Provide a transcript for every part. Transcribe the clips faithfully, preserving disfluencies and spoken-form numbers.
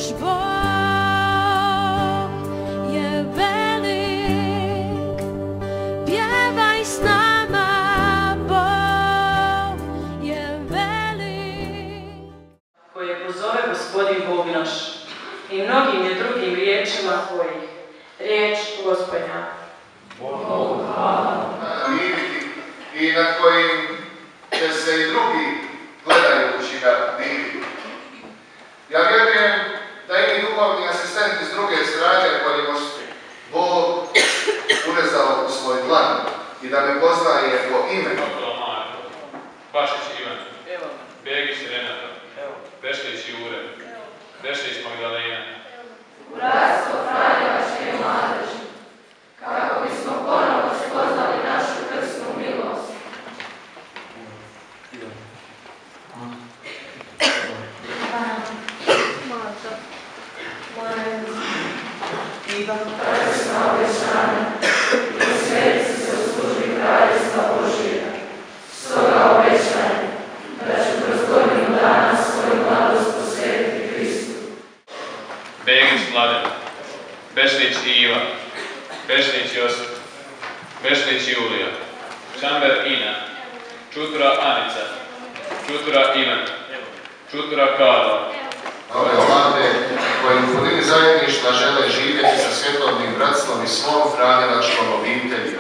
Gospodin Bog naš i mnogim je drugim riječima tvojih, riječ Gospodnja. Bogu hvala. I nad kojim će se i drugi gledajući ga diviti. Ja vjerujem da i mi duhovni asistenti s druge strane kojima Bog urezao u svoj dlan i da me poznaje po imenu. Bašić Ivan, Begić Renata, Bešlić Jure, Bešlić Magdalena. Bratstvo Franjevačke mladeži, kako bismo ponovo spoznali našu krsnu milost. Ivan, Krsna obećanja, posveti se u službi Kraljevstva Božjega. Stoga obećanje da ću kroz godinu dana svoju mladost posvetiti Kristu. Begić Mladen, Bešlić Iva, Bešlić Josip, Bešlić Julija, Čamber Ina, Čutura Anica, Čutura Ivan, Čutura Karla. Ove mlade koji u punini zajedništva žele živjeti sa svjetovnim bratstvom i svom franjevačkom obitelji.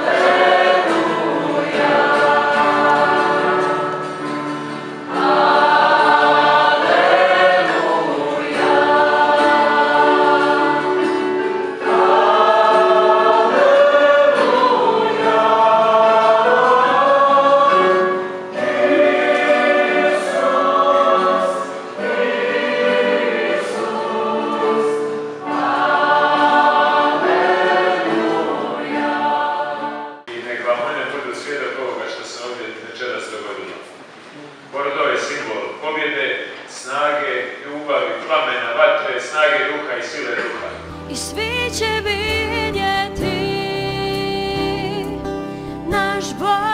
Pored ove simbol pobjede, snage, ljubavi, plamena, vatre, snage duha i sile duha. I svi će vidjeti naš Bog.